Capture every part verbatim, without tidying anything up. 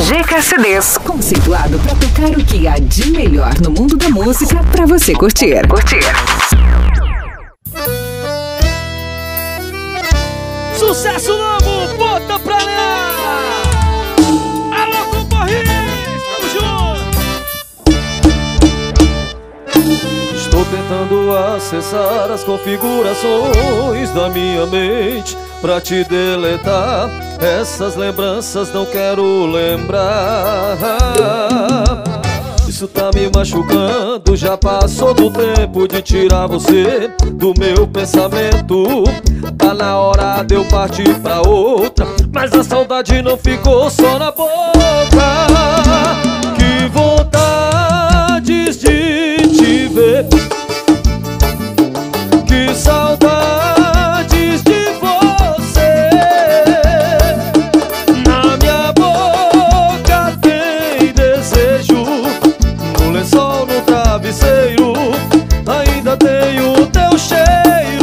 G K C Ds, conceituado para tocar o que há de melhor no mundo da música para você curtir. Curtir. Sucesso novo, bota pra lá! Alô, concorrentes, tamo junto! Estou tentando acessar as configurações da minha mente pra te deletar. Essas lembranças não quero lembrar. Isso tá me machucando. Já passou do tempo de tirar você do meu pensamento. Tá na hora de eu partir pra outra, mas a saudade não ficou só na boca. Que vontades de te ver, que saudades de você. Na minha boca tem desejo, no lençol, no travesseiro, ainda tenho o teu cheiro.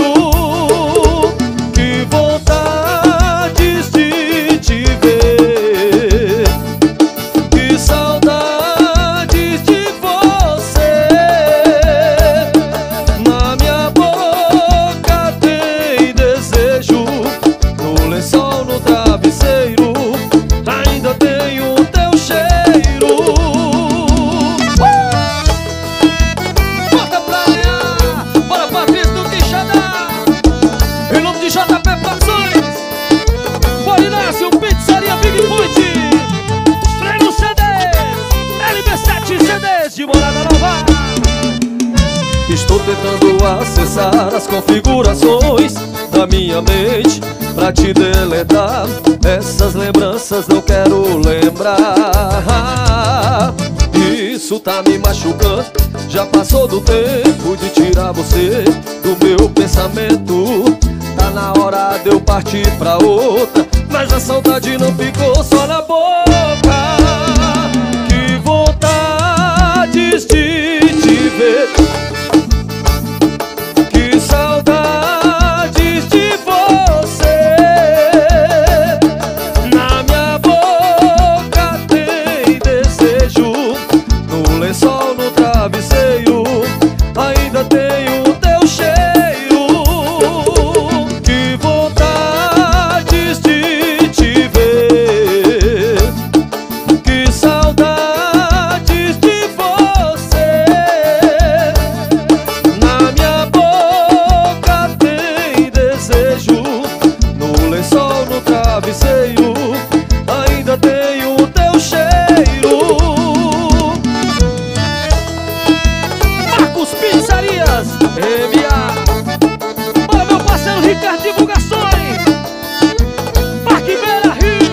Que vontades de te ver, que saudades de você. Na minha boca tem desejo, no lençol, no travesseiro, ainda tenho o teu cheiro. Bota pra lá, bora Patrícia do Quixadá, em nome de J P Produções, Polinácio, Pizzaria Big Food, Pleno C Ds, L B sete C Ds de Morada Nova. Estou tentando acessar as configurações da minha mente pra te deletar. Essas lembranças não quero lembrar. Isso tá me machucando. Já passou do tempo de tirar você do meu pensamento. Tá na hora de eu partir pra outra, mas a saudade não ficou só na boca. Que vontades de te ver, que saudades de você. Na minha boca tem desejo, no lençol, no travesseiro, ainda tenho o teu cheiro. Que vontades de te ver, que saudades de você. Na minha boca tem desejo, no lençol, no travesseiro, ainda tenho o teu cheiro. Marcos Pizzarias, M A. Bora meu parceiro Ricardo Divulgações, Parque Beira Rio,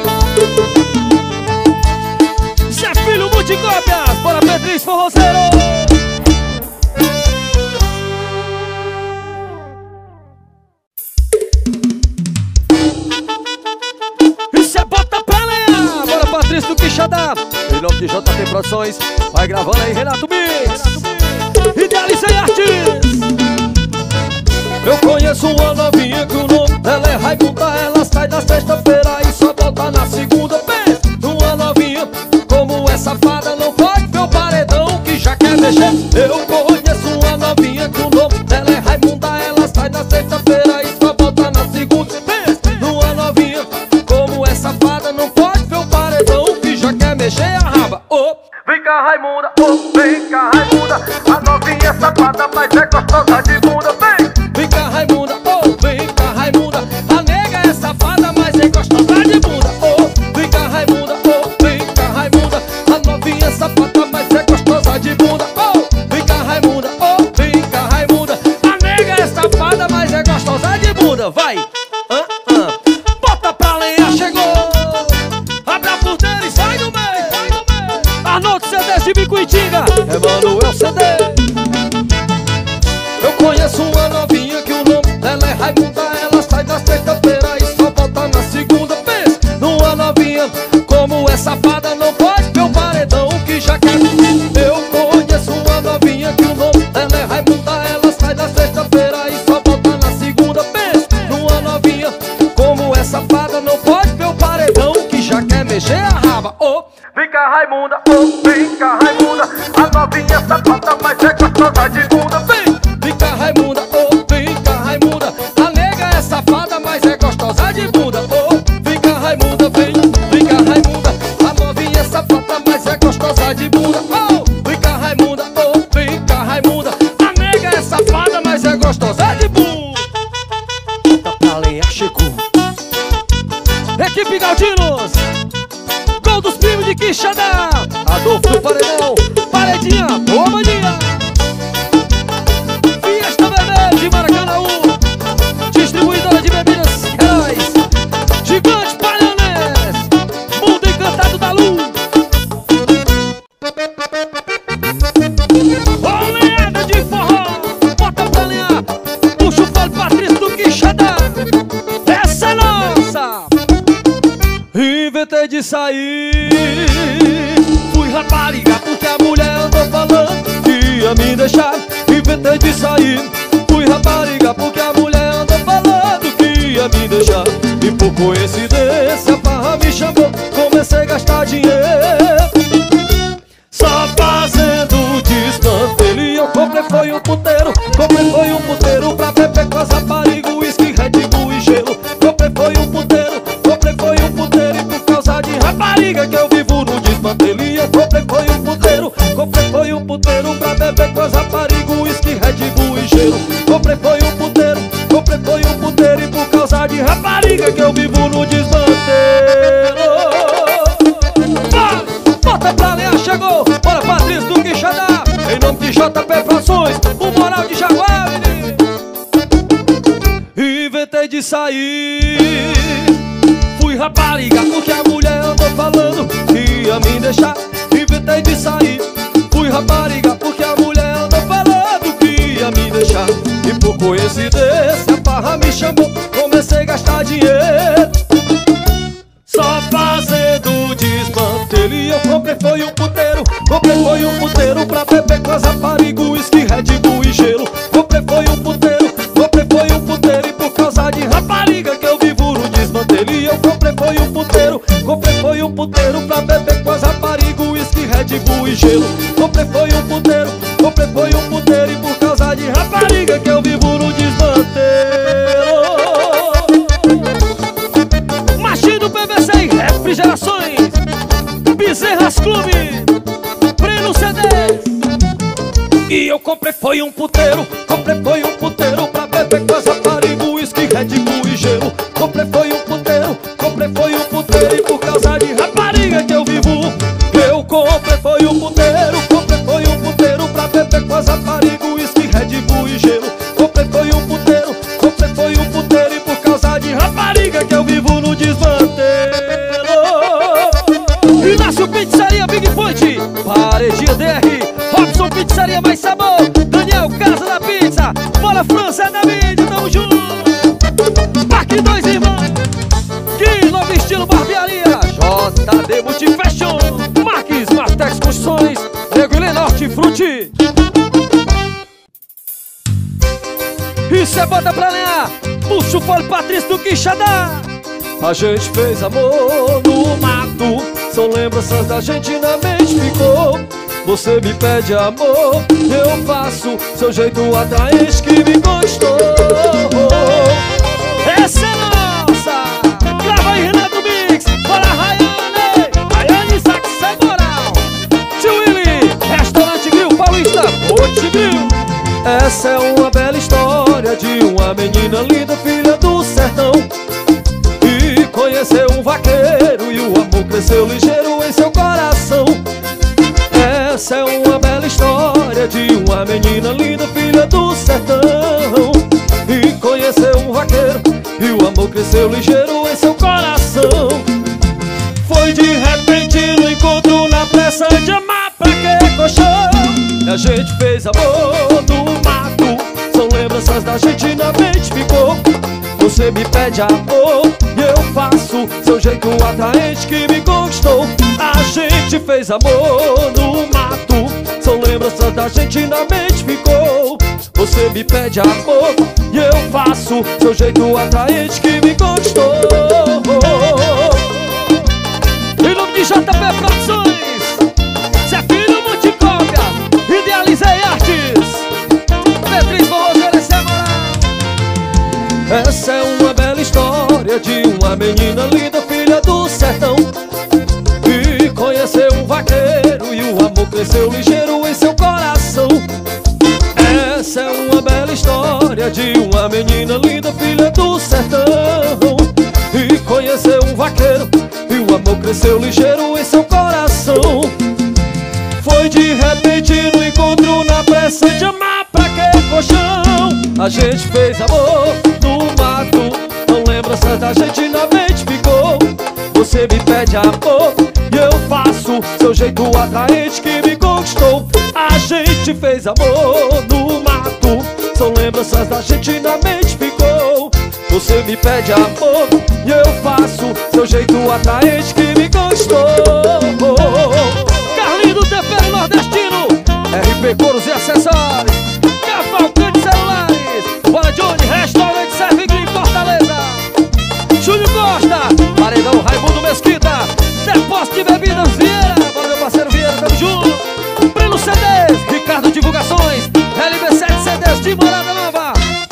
Zé Filho Multicópias, bora Pedris Forrozeiro. Isso é bota pra lenhar, bora Patrícia do Quixadá, em nome de J P Produções, vai gravando aí Renato Mix, Idealiza e Artes. Eu conheço uma novinha que o nome dela é Raimunda. Ela sai na sexta-feira e só volta na segunda. Pensa numa novinha como essa safada, não pode ver o paredão que já quer mexer. Eu conheço uma novinha que o nome dela é Raimunda. Ela sai na sexta-feira e só volta na segunda. Pensa numa novinha como essa safada, não pode ver o paredão que já quer mexer a raba. Oh, vem cá Raimunda, oh, vem cá Raimunda. A novinha é safada, mas é gostosa de bunda. Vem, vem cá Raimunda, oh, vem cá Raimunda. A nega é safada, mas é gostosa de bunda. Oh, vem cá Raimunda, oh, vem cá Raimunda. A novinha é safada, mas é gostosa de bunda. Oh, vem cá Raimunda, oh, vem cá Raimunda. A nega é safada, mas é gostosa de bunda. Vai, ah, ah. Bota pra lenha, chegou. Abre a porteira e sai do meio. Arnoldo C Ds de Bicuitinga, Emanuel C D. Eu conheço uma novinha que o nome dela é Raimunda. Ela sai na sexta-feira e só volta na segunda. Pensa numa novinha como essa safada, não pode ver o paredão que já quer. Eu conheço uma novinha que o nome dela é Raimunda. Ela sai na sexta-feira e só volta na segunda. Pensa numa novinha como essa safada, não pode ver o paredão que já quer mexer a raba. Oh, Vem cá, Raimunda, oh, vem cá, Raimunda. A novinha safada, mas é gostosa de bunda. Vem, vem cá, Raimunda, oh, vem cá, Raimunda. A nega é safada, mas é gostosa de bunda. Oh, vem cá, Raimunda, vem, vem cá, Raimunda. A novinha é safada, mas é gostosa de bunda. Oh, vem cá, Raimunda, oh, vem cá, Raimunda. A nega é safada, mas é gostosa de bunda. Tá pra lenha, chegou. Equipe Galdinos, gol dos primos de Quixadá. Adolfo do Paredão, Paredinha, boa maninha. Fiesta Bebê de Maracanãú, distribuidora de bebidas Heróis, Gigante Palhanês, Mundo Encantado da Luz. Oleada de forró, bota pra lenhar, puxa o fole Patrício do Quixadá. Essa é nossa. Inventei de sair, fui rapariga porque a mulher andou falando que ia me deixar. Inventei de sair, fui rapariga porque a mulher andou falando que ia me deixar. E por coincidência a farra me chamou, comecei a gastar dinheiro só fazendo desmantelho. E eu comprei foi um puteiro, comprei foi um puteiro pra beber com as raparigas, uísque, Red Bull e gelo. Comprei foi um puteiro, comprei foi um puteiro e por causa de rapariga que eu vivo no desmantelho. E eu comprei foi um puteiro, comprei foi um puteiro pra beber com as raparigas, uísque, Red Bull e gelo. Comprei foi um puteiro, comprei foi um puteiro e por causa de rapariga que eu vivo no desmantelho. Vai, bota pra lenhar, chegou, bora Patrício do Quixadá. Em nome de J P Produções, o moral de Jaguar, menino. Inventei de sair, fui rapariga porque a mulher andou falando que ia me deixar. Inventei de sair, fui rapariga porque a mulher andou falando que ia me deixar. E por coincidência a farra me chamou, comecei a gastar dinheiro só fazendo desmantelho. E eu comprei foi um puteiro, comprei foi um puteiro pra beber com as raparigas, uísque, Red Bull e gelo. Comprei foi um puteiro, comprei foi um puteiro e por causa de rapariga que eu vivo no desmantelho. E eu comprei foi um puteiro, comprei foi um puteiro pra beber com as raparigas, uísque, Red Bull e gelo. Comprei foi um puteiro, comprei foi um puteiro e por causa de rapariga que eu vivo no desmantelho. Machinho do P V C e refrigerações, Bezerras Clube, Breno C D. E eu comprei foi um puteiro, comprei foi um puteiro pra beber com as raparigas, uísque, Red Bull e gelo. Comprei foi um puteiro, comprei foi um puteiro e por causa de rapariga que eu vivo. Eu comprei foi um puteiro, comprei foi um puteiro pra beber com as raparigas, uísque, Red Bull e gelo. Comprei foi um puteiro, comprei foi um puteiro e por causa de rapariga que eu vivo no desmantelho. Inácio Pizzaria Big Point, Paredinha D R, Robson Pizzaria Mais Sabor, Daniel Casa da Pizza, Bola França da mídia, tamo junto. Parque Dois Irmãos, que novo estilo barbearia, J D Multifashion, Marques Martex Construções, Regulê Norte Fruti. Isso é bota pra lenhar, puxa o fole Patrício do Quixadá. A gente fez amor no mato, são lembranças da gente na mente ficou. Você me pede amor, eu faço, seu jeito atraente que me gostou. Essa é nossa, grava aí Renato Mix, bora Rayane, Rayane Sax é moral. Tio Willy, Restaurante Grill Paulista, Monte Grill. Essa é uma bela história de uma menina linda, filha do sertão, e conheceu um vaqueiro e o amor cresceu ligeiro em seu coração. Essa é uma bela história de uma menina linda, filha do sertão, e conheceu um vaqueiro e o amor cresceu ligeiro em seu coração. Foi de repente no encontro, na pressa de amar, pra que colchão? A gente fez amor no mato, são lembranças da gente na mente ficou. Você me pede amor e eu faço, seu jeito atraente que me conquistou. A gente fez amor no mato, são lembranças da gente na mente ficou. Você me pede amor e eu faço, seu jeito atraente que me conquistou. Em nome de J P Produções, cresceu ligeiro em seu coração. Essa é uma bela história de uma menina linda, filha do sertão, e conheceu um vaqueiro e o amor cresceu ligeiro em seu coração. Foi de repente no encontro, na pressa de amar, pra que colchão? A gente fez amor no mato, não lembranças da gente na mente ficou. Você me pede amor e eu faço, seu jeito atraente que me conquistou. A gente fez amor no mato, são lembranças da gente na mente ficou. Você me pede amor e eu faço, seu jeito atraente que me conquistou. Carlinho do Tempero Nordestino, R P Couros e Acessórios, Cavalcante Celulares, Bora Johnny, Restaurante Servigli em Fortaleza, Júlio Costa, Paredão Raimundo Mesquita, Depósito de Bebidas Vieira, bora meu parceiro Vieira, tamo junto. Breno C Ds, Ricardo Divulgações, L B sete C Ds de Morada Nova.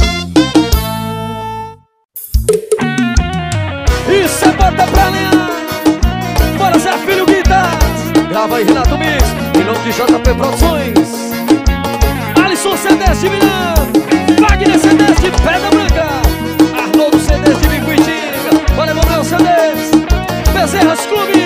E cê bota pra lenhar, bora Zé Filho Guitarras, grava aí Renato Mix, em nome de J P Produções. Alisson C Ds de Milão, Wagner C Ds de Pedra Branca, Arnoldo C Ds de Bicuitinga, bora Emanuel C Ds, Bezerras Clube,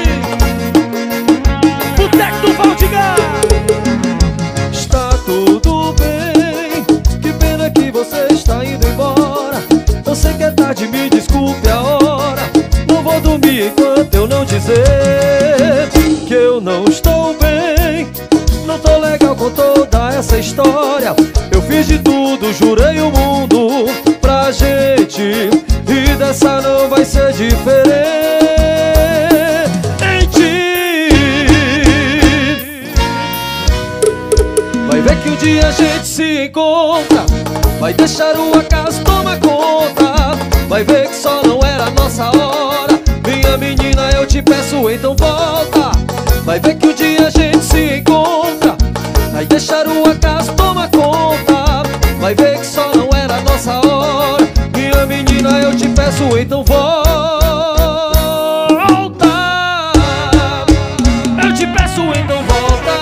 Boteco do Valdigar. Está tudo bem, que pena que você está indo embora. Eu sei que é tarde, me desculpe a hora. Não vou dormir enquanto eu não dizer que eu não estou bem. Não tô legal com toda essa história. Eu fiz de tudo, jurei o mundo pra gente, e dessa não vai ser diferente. Vai ver que um dia a gente se encontra, vai deixar o acaso tomar conta. Vai ver que só não era a nossa hora. Minha menina, eu te peço, então volta. Vai ver que um dia a gente se encontra, vai deixar o acaso tomar conta. Vai ver que só não era a nossa hora. Minha menina, eu te peço, então volta. Eu te peço, então volta.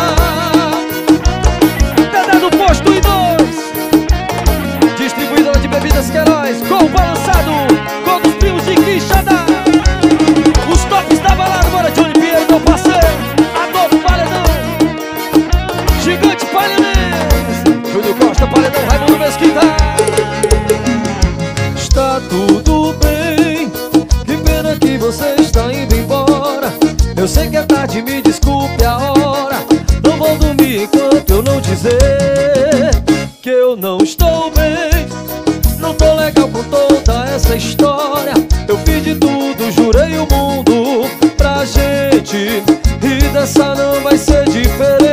Dedé do Posto e dois, distribuidora de bebidas Queiroz, com balançado, com os primos de Quixadá. Os tops da balada, bora Johnny Pinheiro, meu parceiro, Adolfo Paredão, Gigante Palhanês, Júlio Costa, Paredão, Raimundo Mesquita. Está tudo bem, que pena que você está indo embora. Eu sei que é tarde, me desculpe a hora. Não vou dormir enquanto eu não dizer que eu não estou bem. Não tô legal com toda essa história. Eu fiz de tudo, jurei o mundo pra gente, e dessa não vai ser diferente.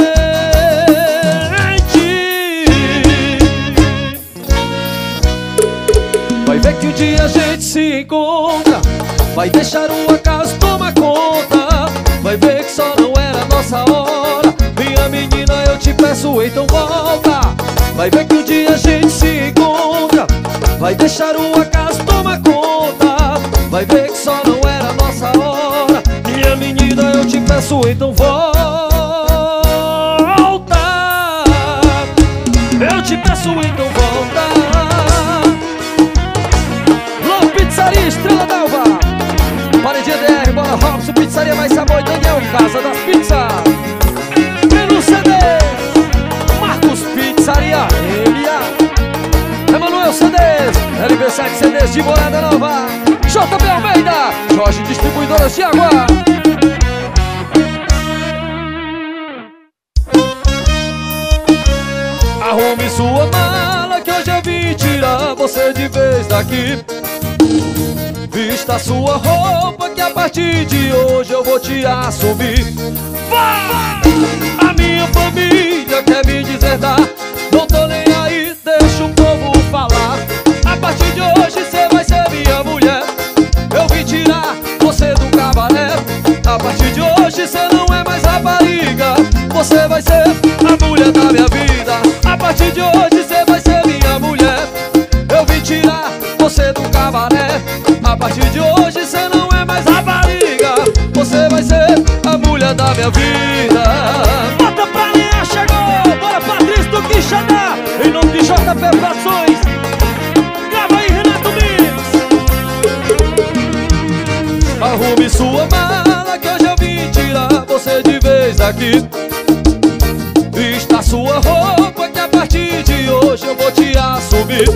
Vai ver que um dia a gente se encontra, vai deixar o acaso tomar conta. Vai ver que só não era a nossa hora. Minha menina, eu te peço, então volta. Vai ver que um dia a gente se encontra, vai deixar o acaso tomar conta. Vai ver que só não era a nossa hora. Minha menina, eu te peço, então volta. Eu te peço, então volta. Low Pizzaria Estrela d'Alva, Paredinha D R, bora Robson, Pizzaria Mais Sabor, Daniel, Casa das Pizzas, Breno C Ds, Marcos Pizzaria, M A, Emanuel C Ds, L B sete C Ds de Morada Nova, J B Almeida, Jorge Distribuidoras de Água. Arrume sua mala que hoje eu vim tirar você de vez daqui. Vista sua roupa que a partir de hoje eu vou te assumir. Vai! A minha família quer me deserdar, não tô nem aí, deixa o povo falar. A partir de hoje cê vai ser minha mulher. Eu vim tirar você do cabaré. A partir de hoje cê não é mais rapariga, você vai ser a mulher da minha vida. A partir de hoje cê vai ser minha mulher. Eu vim tirar você do cabaré. A partir de hoje cê não é mais rapariga, você vai ser a mulher da minha vida. J P Produções. Grava aí, Renato Mix. Arrume sua mala que eu já vim tirar você de vez aqui. Vista sua roupa que a partir de hoje eu vou te assumir.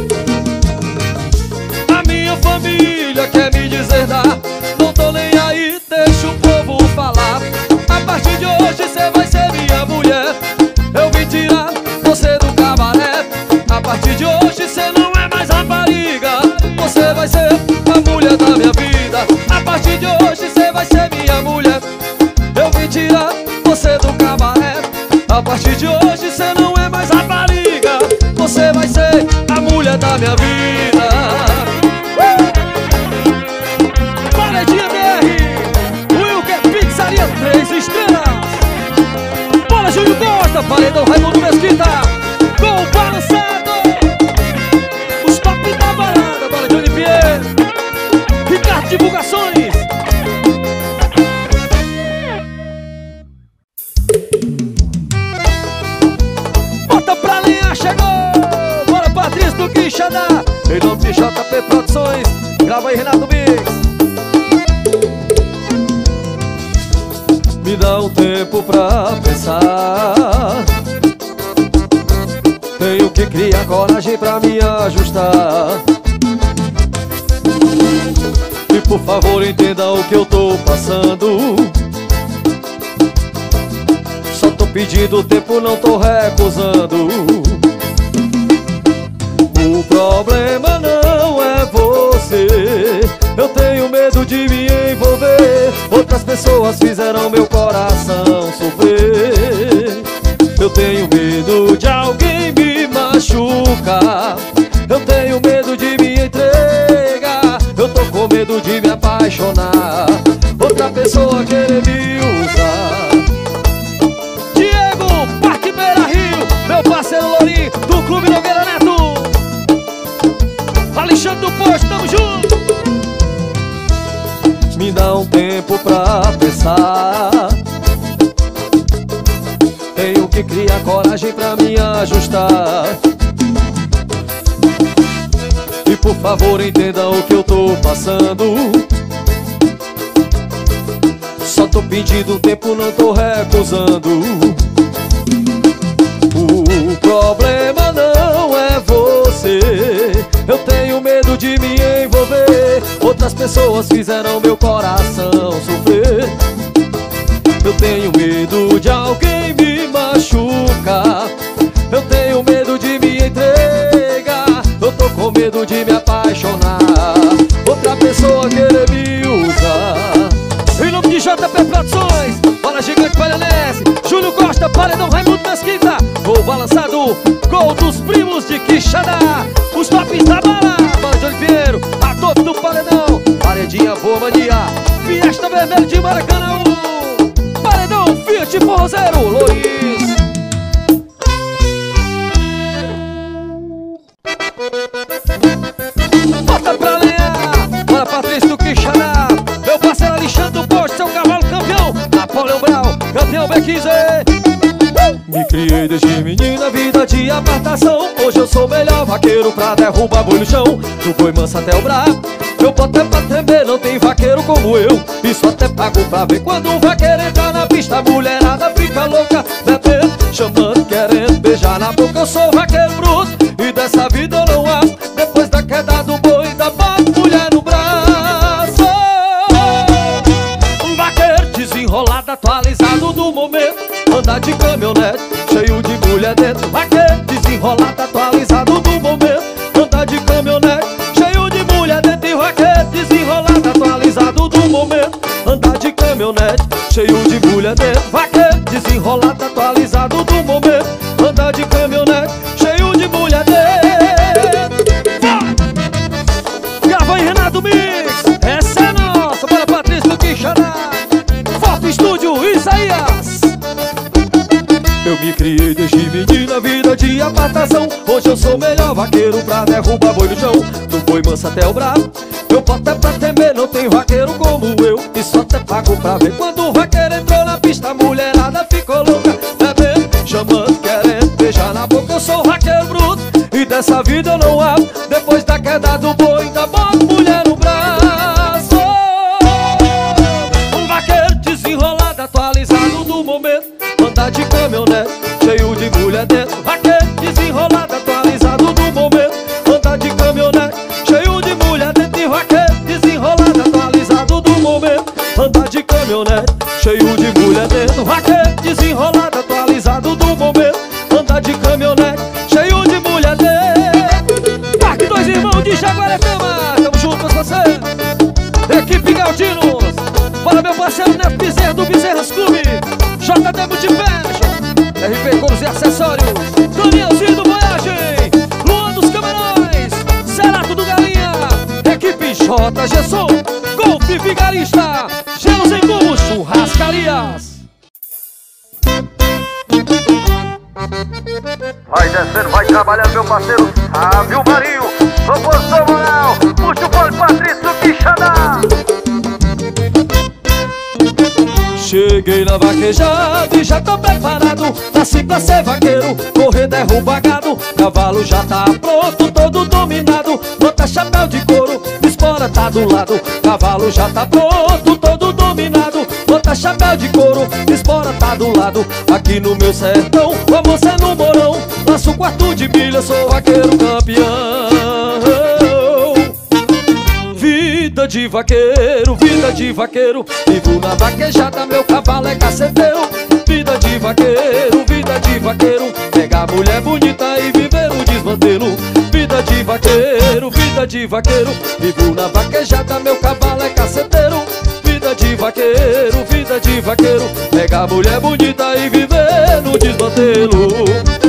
A minha família quer me dizer dar, não tô nem aí, deixa o povo falar. A partir de hoje cê vai ser minha mulher. Eu vim tirar você do cabaré. A partir de hoje cê não é mais rapariga. Você vai ser a mulher da minha vida. A partir de hoje cê vai ser minha mulher. Eu vim tirar você do cabaré. A partir de hoje cê não é mais rapariga. Você vai ser a mulher da minha vida. uh! Paredinha B R, Wilker Pizzaria, três estrelas. Bola Júlio Costa, Paredão Raimundo Mesquita, com o balançado. Os top da balada, Bola Johnny Pierre, Ricardo Divulgações. Chegou! Bora, Patrício do Quixadá, em nome de J P Produções. Grava aí, Renato Mix. Me dá um tempo pra pensar. Tenho que criar coragem pra me ajustar. E por favor entenda o que eu tô passando. Só tô pedindo tempo, não tô recusando. O problema não é você. Eu tenho medo de me envolver. Outras pessoas fizeram meu coração sofrer. Eu tenho medo de alguém me machucar. Eu tenho medo de me entregar. Eu tô com medo de me apaixonar. Outra pessoa querer me usar. Diego, Parque Beira Rio, meu parceiro Lourinho, do Clube Nogueira Neto. Alexandre do Posto, tamo junto. Me dá um tempo pra pensar. Tenho que criar coragem pra me ajustar. E por favor entenda o que eu tô passando. Só tô pedindo tempo, não tô recusando. O problema não é você. Eu tenho medo de me envolver. Outras pessoas fizeram meu coração sofrer. Eu tenho medo de alguém me machucar. Eu tenho medo de me entregar. Eu tô com medo de me apaixonar. Outra pessoa querer me usar. Em nome de J P Produções, Bola Gigante Palhanense, Júlio Costa, Paredão Raimundo Mesquita, gol balançado, gol dos primos de Quixadá, os tops da bala, Bola de Oliveira, a tope do Paredão, Paredinha Boa Mania, Fiesta Vermelho de Maracanã, Paredão Fiat Forrozeiro, Louris. Bota pra lenhar, bora Patrício do Quixadá, meu parceiro Alexandre do Posto, seu cavalo campeão, Napoleão Brau, campeão B quinze. Me criei desde menina, vida de apartação. Hoje eu sou o melhor vaqueiro pra derrubar boi no chão. Do boi manso até o brabo, eu boto é pra tremer, não tem vaqueiro como eu. Isso até pago pra ver. Quando o vaqueiro entra na pista, a mulherada fica louca, bebendo, chamando, querendo beijar na boca. Eu sou vaqueiro bruto e dessa vida eu não abro. Depois da queda do boi, da bota mulher no braço. Um vaqueiro desenrolado, atualizado do momento. Anda de caminhonete, cheio de mulher dentro. Vaqueiro desenrolado, atualizado do momento. Anda de caminhonete, cheio de mulher dentro. E vaqueiro desenrolado, atualizado do momento. Anda de caminhonete, cheio de mulher dentro. Vaqueiro desenrolado, atualizado do momento. Anda de caminhonete, cheio de mulher dentro. Grava aí, Renato Mix. Essa é nossa, bora Patrício do Quixadá. Foto Estúdio Isaías. Eu me criei desde menina, vida de apartação. Hoje eu sou o melhor vaqueiro pra derrubar boi no chão. Do boi manso até o brabo, eu boto é pra temer, não tem vaqueiro como eu. E só até pago pra ver. Quando o vaqueiro entrou na pista, a mulherada ficou louca, bebendo, chamando, querendo beijar na boca. Eu sou o vaqueiro bruto e dessa nessa vida eu não abro. Depois da queda do boi, da boa mulher no braço. Um vaqueiro desenrolado, atualizado do momento. Anda de caminhonete, cheio de mulher dentro. Vaqueiro desenrolado, atualizado do momento. Anda de caminhonete, cheio de mulher dentro. E vaqueiro desenrolado, atualizado do momento. Anda de caminhonete, cheio de mulher dentro. Vaqueiro desenrolado, atualizado do momento. Anda de caminhonete, cheio de mulher dentro. Parque Dois Irmãos de Jaguaretama, tamo junto com você. Equipe Galdinos, para meu parceiro Neto Bezerra do Bezerras Clube. J D Multifashion, R P Couros e Acessórios, Danielzinho do Voyagem, Luan dos Camarões, Cerato do Galinha, equipe J G Som, Golfe Vigarista, Gelos em Cubo, Churrascarias. Vai descendo, vai trabalhando meu parceiro Sávio Marinho. Composição moral, puxa o fone Patrício Quixadá. Cheguei na vaquejada e já tô preparado. Nasci pra ser vaqueiro, correr derruba gado. Cavalo já tá pronto, todo dominado. Bota chapéu de couro, espora tá do lado. Cavalo já tá pronto, todo dominado. Bota chapéu de couro, espora tá do lado. Aqui no meu sertão, o amor é no morão. Laço quarto de milha, sou vaqueiro campeão. Vida de vaqueiro, vida de vaqueiro. Vivo na vaquejada, meu cavalo é caceteiro. Vida de vaqueiro, vida de vaqueiro. Pegar mulher bonita e viver o desmantelo. Vida de vaqueiro, vida de vaqueiro. Vivo na vaquejada, meu cavalo é caceteiro. Vida de vaqueiro, vida de vaqueiro. Pegar mulher bonita e viver no desmantelo.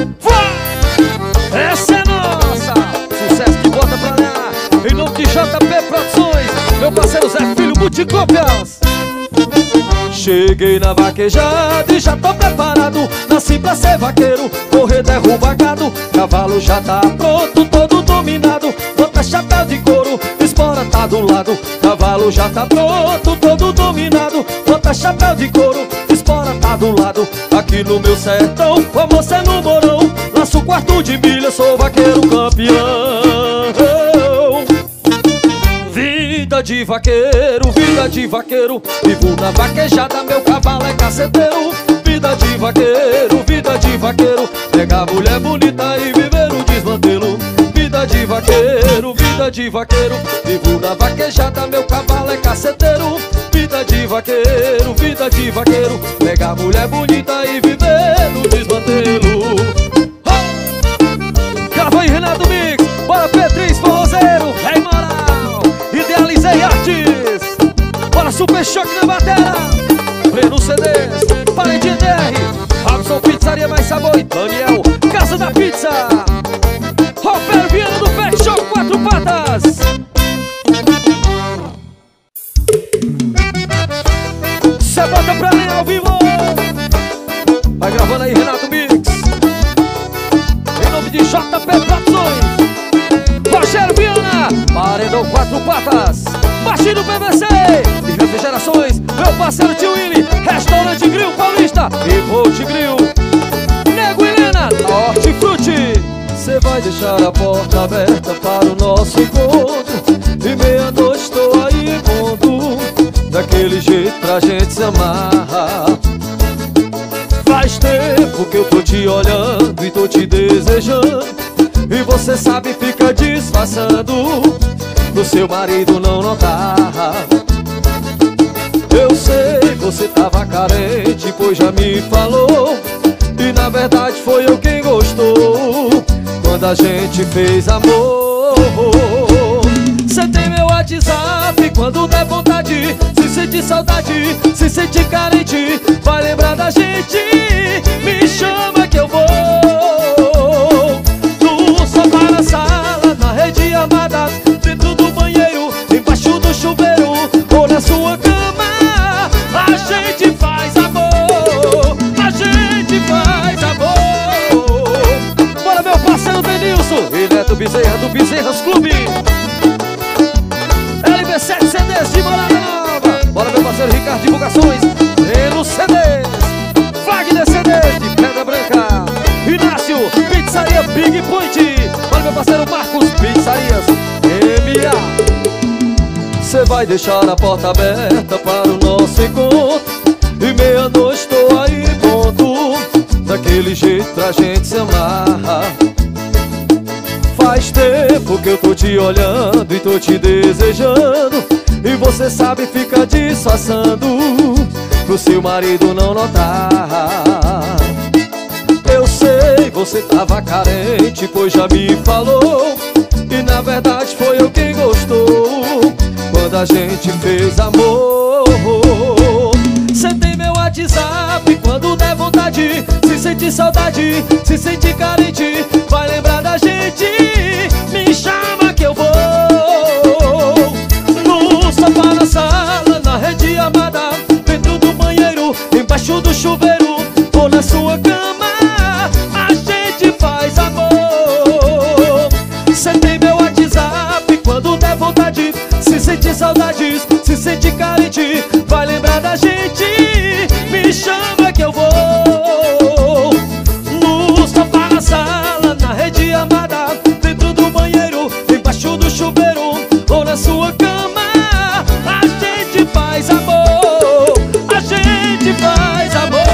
Essa é nossa! Sucesso que bota pra lá. Em nome de J P Produções, meu parceiro Zé Filho Multicópias. Cheguei na vaquejada e já tô preparado. Nasci pra ser vaqueiro, correr derruba gado. Cavalo já tá pronto, todo dominado. Bota chapéu de couro, espora tá do lado. Cavalo já tá pronto, todo dominado. Bota chapéu de couro, espora tá do lado. Aqui no meu sertão, o amor é no morão. Laço quarto de milha, sou vaqueiro campeão. Vida de vaqueiro, vida de vaqueiro. Vivo na vaquejada, meu cavalo é caceteiro. Vida de vaqueiro, vida de vaqueiro. Pegar mulher bonita e viver o desmantelo. Vida de vaqueiro, vida de vaqueiro. Vivo na vaquejada, meu cavalo é caceteiro. Vida de vaqueiro, vida de vaqueiro. Pegar mulher bonita e viver no desmantelo. Oh! Grava aí, Renato Mix. Bora, Petris, forrozeiro, rei moral. Idealizei Artes. Bora, Super Choque na bateria. Breno C Ds, Parede D R, Robson Pizzaria Mais Sabor e Daniel, Casa da Pizza. Roberto Viana do Pet Shop Quatro Patas. Cê bota pra mim ao vivo. Vai gravando aí, Renato Mix. Em nome de J P Produções, Rogério Viana, Paredão Quatro Patas, Baixinho do P V C e Refrigerações, meu parceiro Tio Willy, Restaurante Grill Paulista e Volt Grill, Nego Helena, Hortifruti. Cê vai deixar a porta aberta para o nosso encontro. E meia-noite estou aí em ponto, daquele jeito pra gente se amarrar. Faz tempo que eu tô te olhando e tô te desejando, e você sabe, fica disfarçando pro seu marido não notar. Eu sei, você tava carente, pois já me falou, e na verdade foi eu quem gostou quando a gente fez amor. Cê tem meu WhatsApp, quando der vontade, se sentir saudade, se sentir carente, vai lembrar da gente, me chama que eu vou. Do sofá na sala, na rede amada, dentro do banheiro, embaixo do chuveiro, ou na sua cama, a gente faz amor, a gente faz amor. Bora, meu parceiro Denilson e Neto Bezerra do Bezerras Clube, L B sete C Ds de Morada Nova. Bora, meu parceiro Ricardo Divulgações, Breno C Ds, Wagner C Ds de Pedra Branca, Inácio Pizzaria Big Point. Bora, meu parceiro Marcos Pizzarias M A. Cê vai deixar a porta aberta para o nosso encontro, e meia-noite tô aí pronto, daquele jeito pra gente se amar. Faz tempo que eu tô te olhando e tô te desejando, e você sabe, fica disfarçando pro seu marido não notar. Eu sei, você tava carente, pois já me falou, e na verdade foi eu quem gostou quando a gente fez amor. Cê tem meu WhatsApp, quando der vontade, se sentir saudade, se sentir carente, vai lembrar da gente, me chama que eu vou. No sofá, na sala, na rede amada, dentro do banheiro, embaixo do chuveiro, ou na sua cama, a gente faz amor. Cê tem meu WhatsApp, quando der vontade, se sentir saudades, se sentir carente, vai lembrar da gente, me chama que eu vou. No sofá, na sala, na rede amada, dentro do banheiro, embaixo do chuveiro, ou na sua cama, a gente faz amor, a gente faz amor.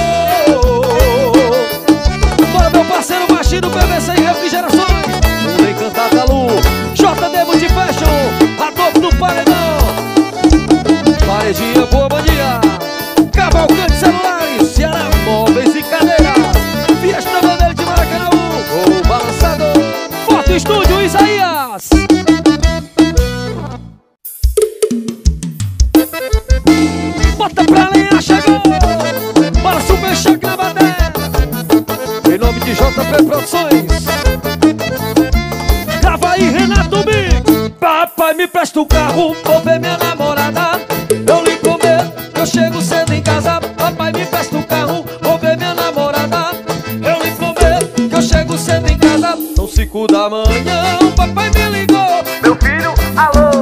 Bora, meu parceiro Machinho do P V C e Refrigerações, o encantado da Lu, J D Multifashion, a topo do paredão, paredinha boa, bom dia, Cavalcante Celulares, Ceará Móveis e Cadeiras, Fiesta Bandeira de Maracanã, o balançador, Foto Estúdio Isaías. Bota pra lenha, chegou, bora super choque na bateria, em nome de J P Produções. Grava aí, Renato Mix. Papai, me presta o carro, vou ver minha namorada, eu lhe prometo que eu chego cedo em casa. Papai, me presta o carro, vou ver minha namorada, eu lhe prometo que eu chego cedo em casa. São cinco da manhã, o papai me ligou. Meu filho, alô.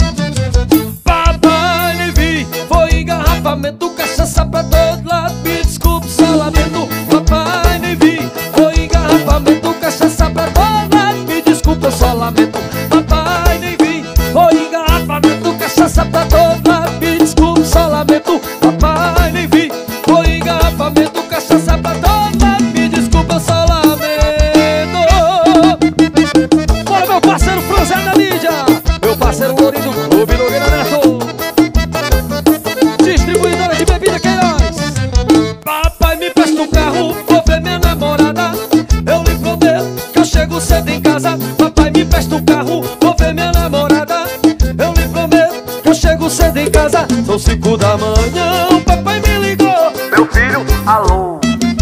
Papai, nem vi, foi engarrafamento, cachaça pra todo lado, me desculpe, só lamento. Papai, nem vi, foi engarrafamento, cachaça pra todo lado, me desculpe, eu só lamento. Papai, nem vi, foi engarrafamento, cachaça pra todo lado, me desculpe, só lamento. Papai, nem vi, foi engarrafamento, cachaça pra todo lado, me desculpe, eu só lamento. Bora, meu parceiro Franzé da Lídia, meu parceiro Lourinho do Clube Nogueira Neto, distribuidora de bebida Queiroz. Papai, me presta um carro, vou ver minha namorada, eu lhe prometo que eu chego cedo em casa. Papai, me presta um carro, vou ver minha namorada, eu lhe prometo que eu chego cedo em casa. São cinco da manhã, o papai me ligou. Meu filho, alô.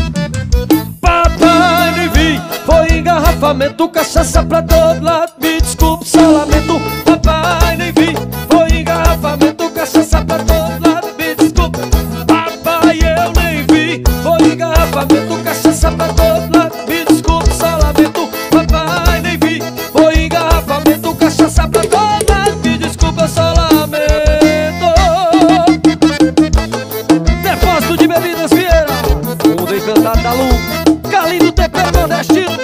Papai, nem vi, foi engarrafamento, cachaça pra todo lado, me desculpe, só lamento. Papai, nem vi, foi engarrafamento, cachaça pra todo lado, me desculpe. Papai, eu nem vi, foi engarrafamento, cachaça pra todo lado, me desculpe, só lamento. Papai, nem vi, foi engarrafamento, cachaça pra todo lado, me desculpe, eu só lamento. Depósito de bebidas Vieira, mundo encantado da Lu, Carlinho T P Nordestino.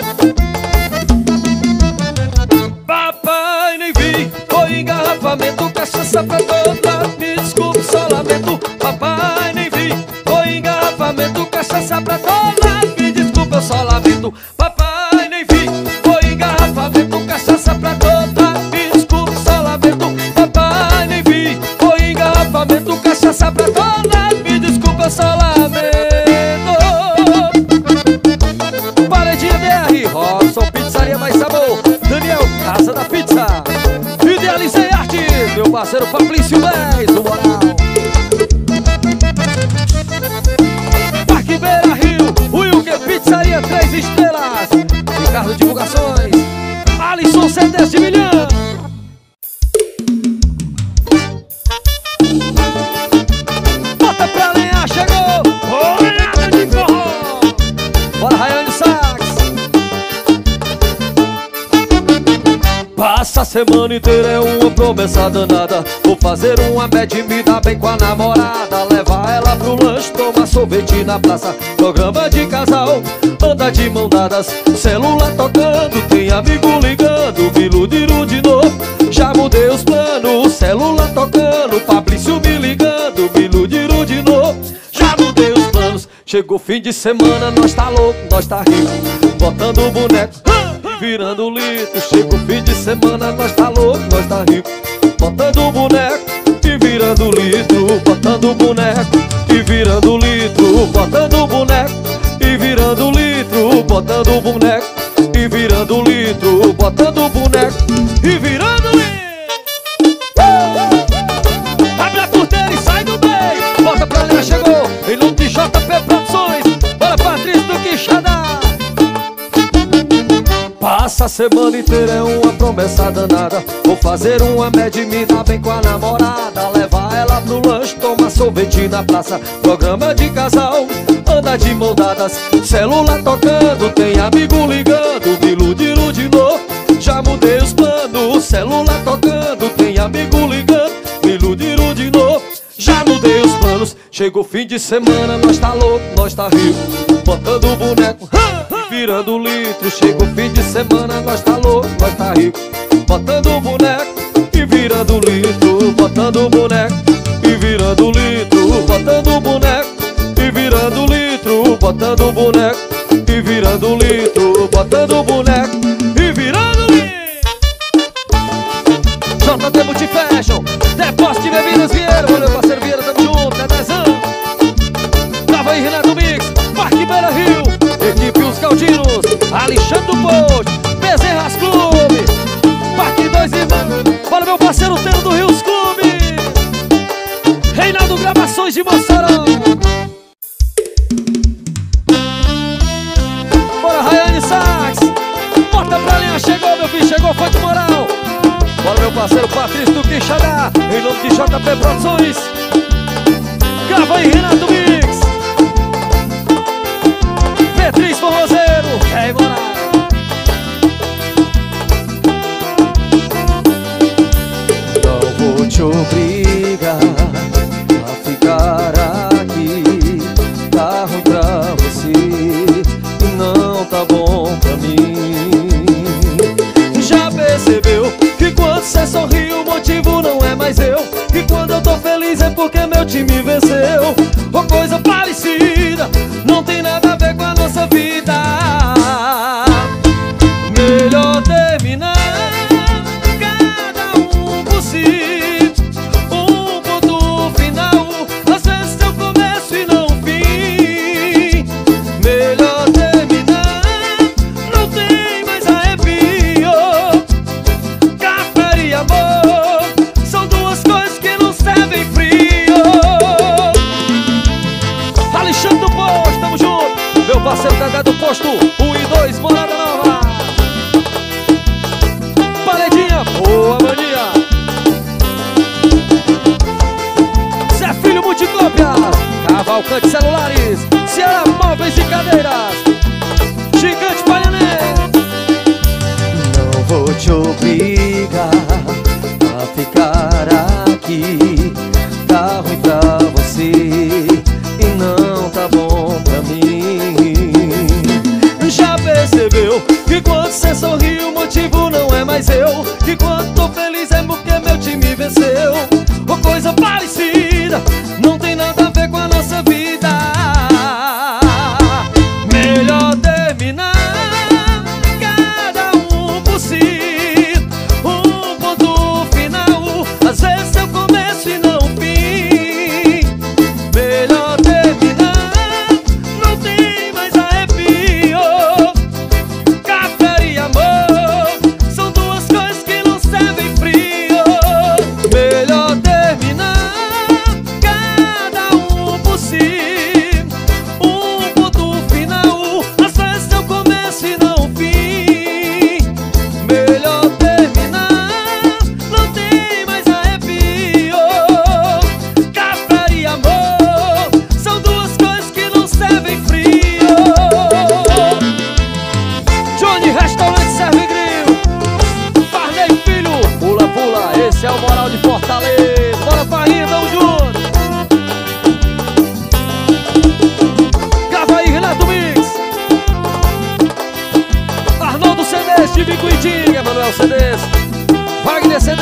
Papai, nem vi, foi engarrafamento, cachaça pra todo lado, me desculpe, só lamento. Papai, nem vi, foi engarrafamento, cachaça pra todo lado, me desculpe, eu só lamento. Papai, nem vi, foi engarrafamento, cachaça pra todo lado, me desculpe, só lamento. Papai, nem vi, foi engarrafamento, cachaça pra todo lado, me desculpe, eu só lamento. Paredinha D R, Robson Pizzaria Mais Sabor, Daniel Casa da Pizza, Idealizei Arte, meu parceiro Fabrício dez, no moral. Parque Beira Rio, Wilker Pizzaria três estrelas, Ricardo Divulgações, Alisson C D de Milhão. Bota pra lenhar, chegou, olhada de forró. Bora, Rayane Sax. Passa a semana inteira, é uma promessa danada, vou fazer uma bad, me dar bem com a namorada, levar ela pro lanche lanche, toma sorvete na praça. Programa de casal, anda de mão dadas, celular tocando, tem amigo ligando, me iludiram de novo. Já mudei os planos, celular tocando, Fabrício me ligando, me iludiram de novo. Já mudei os planos, chegou fim de semana, nós tá louco, nós tá rico, botando o boneco, virando litro. Chegou fim de semana, nós tá louco, nós tá rico, botando o boneco e virando litro, botando o boneco e virando litro, botando o boneco e virando litro, botando o boneco e virando litro, botando o boneco e virando litro. Abre a porteira e sai do meio, bota pra linha, chegou em nome de J P Produções. Bora, Patrício do Quixadá. Passa a semana inteira, é uma promessa danada, vou fazer uma média, me dar bem com a namorada, levar ela pro lanche, tomar sorvete na praça. Programa de casal, anda de mão dadas, celular tocando, tem amigo ligando, me iludiram de novo. Já mudei os planos, celular tocando, tem amigo ligando, me iludiram de novo. Já mudei os planos, chegou fim de semana, nós tá louco, nós tá rico, botando o boneco, virando litro. Chegou fim de semana, nós tá louco, nós tá rico, botando o boneco e virando litro, botando o boneco e virando litro, botando o boneco e virando litro, botando o boneco e virando litro, botando o boneco e virando litro. J T Multifashion, depósito de bebidas Vieira, valeu parceiro Vieira, tamo junto, é dezão. Tava aí Renato Mix, Parque Beira Rio, equipe Os Galdinos, Alexandre do Post, Bezerras Clube, Parque Dois Irmãos, bora meu parceiro Teno do Rios Clube, Reinaldo Gravações de Mossoró. Bora Rayane Sax, bota pra linha, chegou meu filho, chegou, foi de moral. Bora meu parceiro Patrício do Quixadá, em nome de J P Produções. Grava aí Renato Mix, Beatriz Forrozeiro, Rei Moraes. Não vou te obrigar a ficar aqui, tá ruim pra você e não tá bom pra mim. Já percebeu que quando cê sorri o motivo não é mais eu, que quando eu tô feliz é porque meu time venceu, ou coisa parecida, não tem nada a ver com a nossa vida. Melhor terminar, cada um por si, um ponto final, às vezes eu começo e não fim. Melhor terminar, não tem mais arrepio. Café e amor são duas coisas que não servem frio. Alexandre do Posto, tamo junto, meu parceiro Dedé do Posto, um e dois, Morada Nova. Paredinha, boa mania. Zé Filho Multicópias, Cavalcante Celulares, Ceará Móveis e Cadeiras, Gigante Palhané. Não vou te obrigar a ficar aqui, tá ruim pra você e não tá bom pra mim. Já percebeu que quando cê sorri o motivo não é mais eu, que quando tô feliz é porque meu time venceu, ou coisa parecida, não tem nada a ver com a nossa vida.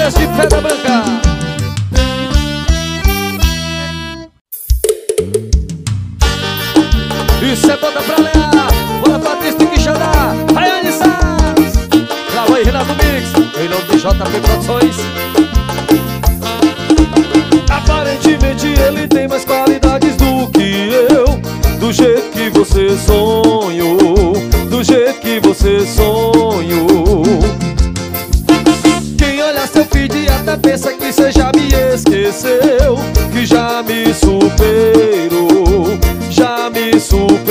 Cedês de Pedra Branca. Isso é bota pra Lear. Bora Patrício do Quixadá. Rayane Sass. Grava aí Renato Mix, em nome de J P Produções. Aparentemente ele tem mais qualidades do que eu. Do jeito que você sonhou, do jeito que você sonhou. Quem olha seu feed até pensa que cê já me esqueceu, que já me superou, já me superou.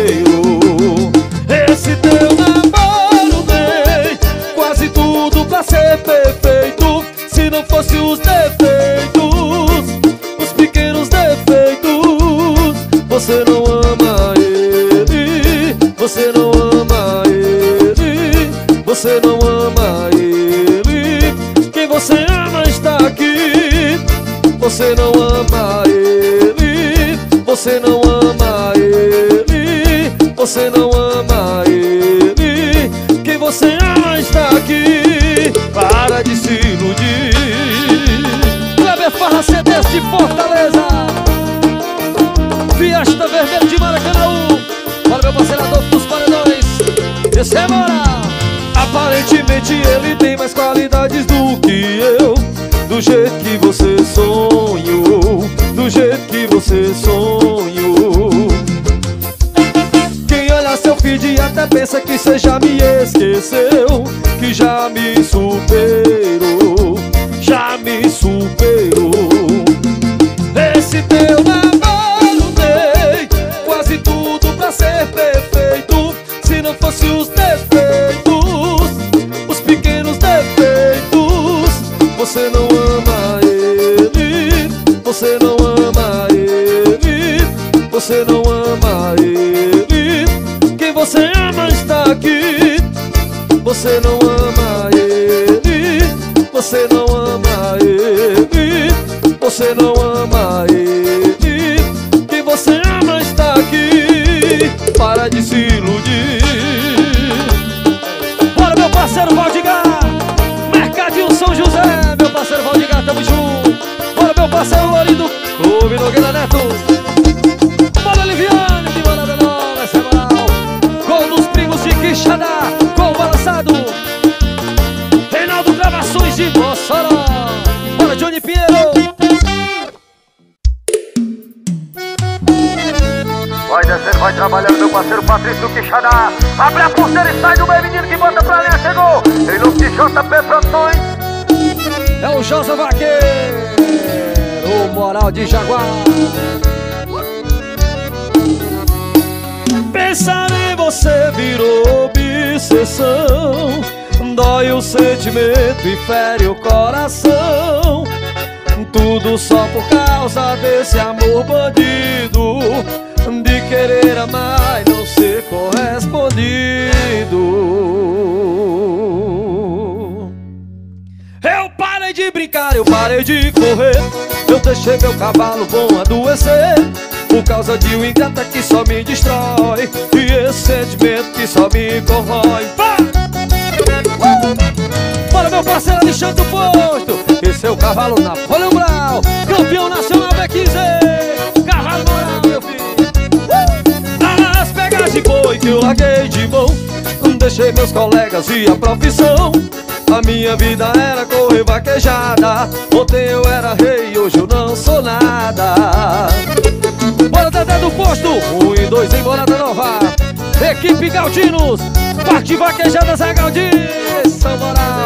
Esse teu namoro tem quase tudo pra ser perfeito. Se não fosse os defeitos, os pequenos defeitos, você não ama ele, você não ama ele, você não ama ele. Quem você ama está aqui. Você não ama ele, você não ama ele, você não ama ele. Quem você ama está aqui. Para de se iludir. Kleber Farra Cedês de Fortaleza. Fiesta Vermelho de Maracanã. Bora meu parceiro Adolfo dos Paredões. Esse é moral. Aparentemente ele tem mais qualidades do que eu. Do jeito que você sonhou, do jeito que você sonhou. Quem olha seu feed até pensa que cê já me esqueceu, que já me superou, já me superou. Esse teu namoro tem quase tudo pra ser perfeito. Se não fosse os defeitos, os pequenos defeitos, você não ama ele, você não ama ele, você não ama ele. Quem você ama está aqui. Você não ama ele, você não ama ele, você não ama ele. Quem você ama está aqui. Para de se iludir. Bora meu parceiro Valdigar, Mercadinho São José. Meu parceiro Valdigar, tamo junto. Bora meu parceiro Lorido, Clube Nogueira Neto. Bora Liviane de Morada Nova, essa é moral. Gol dos primos de Quixadá, gol balançado. Reinaldo Gravações de Mossoró. Bora Johnny Pinheiro. Vai descendo, vai trabalhando meu parceiro Patrício do Quixadá. Abre a pulseira e sai do meio, menino que bota pra linha. Chegou em nome de J P Produções. É o Josa Vaqueiro, o Moral de Jaguar. Pensar em você virou obsessão. Dói o sentimento e fere o coração. Tudo só por causa desse amor bandido, de querer amar e não ser correspondido. Eu parei de brincar, eu parei de correr. Eu deixei meu cavalo bom adoecer, por causa de um ingrata que só me destrói, e esse sentimento que só me corrói. uh! Bora meu parceiro Alexandre do Posto. Esse é o cavalo Napoleão Brau, campeão nacional B quinze. Cavalo moral, meu filho. uh! As pegas de boi que eu larguei de mão, deixei meus colegas e a profissão. A minha vida era correr vaquejada. Ontem eu era rei, hoje eu não sou nada. Bora Dedé do Posto, um e dois em Morada Nova. Equipe Galdinos, parte vaquejada Zé Galdino. São moral.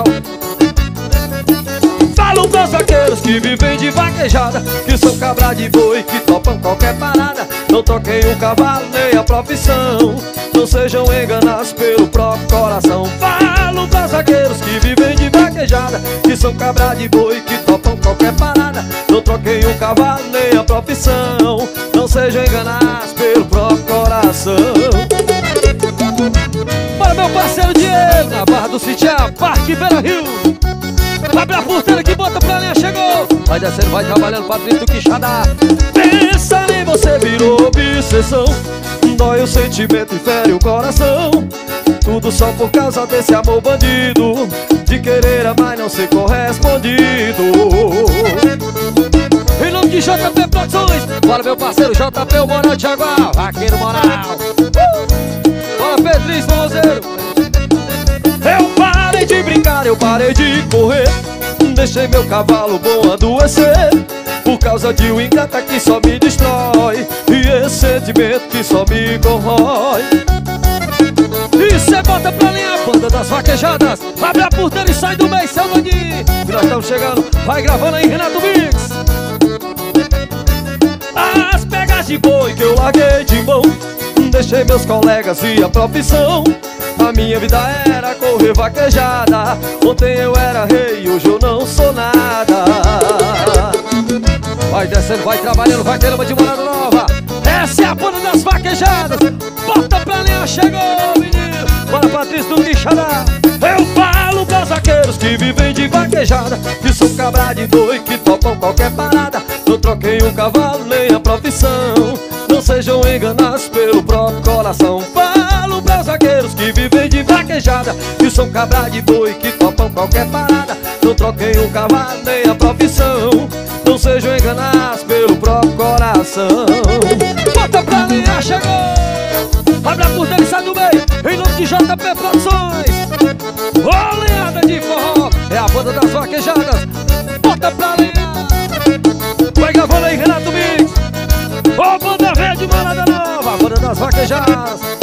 Falam pros vaqueiros que vivem de vaquejada, que são cabra de boi, que topam qualquer parada. Não toquem o cavalo nem a profissão, não sejam enganados pelo próprio coração. Falam pros vaqueiros que vivem de vaquejada, que são cabra de boi, que topam qualquer parada. Não troquem o cavalo nem a profissão, não sejam enganados pelo próprio coração. Para meu parceiro Diego, na Barra do Sitiá, Parque Beira Rio. Abre a porteira que bota pra linha, chegou. Vai descendo, vai trabalhando, Patrício do Quixadá. Pensa em você virou obsessão. Dói o sentimento e fere o coração. tudo só por causa desse amor bandido, de querer amar e não ser correspondido. Em nome de J P Produções, bora meu parceiro J P, o Moral de Jaguar, vaqueiro moral. uh! Bora Pedrinho, forrozeiro. Eu parei de brincar, eu parei de correr, deixei meu cavalo bom adoecer, por causa de um ingrata que só me destrói, e esse sentimento que só me corrói. E cê bota pra linha a banda das vaquejadas, abre a porteira e sai do meio, seu Nandinho. E nós estamos chegando, vai gravando aí, Renato Mix. As pegas de boi que eu larguei de mão, deixei meus colegas e a profissão. A minha vida era correr vaquejada, ontem eu era rei, hoje eu não sou nada. Vai descendo, vai trabalhando, vai querendo de Morada Nova. Essa é a banda das vaquejadas. Bota pra linha, chegou, menino. Bora Patrício do Quixadá. Eu falo pros vaqueiros que vivem de vaquejada, que são cabra de boi, que topam qualquer parada. Não troquei um cavalo nem a profissão, não sejam enganados pelo próprio coração. Falo pros vaqueiros que vivem de vaquejada, que são cabra de boi, que topam qualquer parada. Não troquei um cavalo nem a profissão, não sejam enganados pelo próprio coração. Bota pra linha, chegou. Abre a porta e sai do meio, em nome de J P Produções. Oleada de forró, é a banda das vaquejadas. Bota pra linha. Vai gravando aí, Renato Mix. Ô, banda velha de Morada Nova, banda das vaquejadas.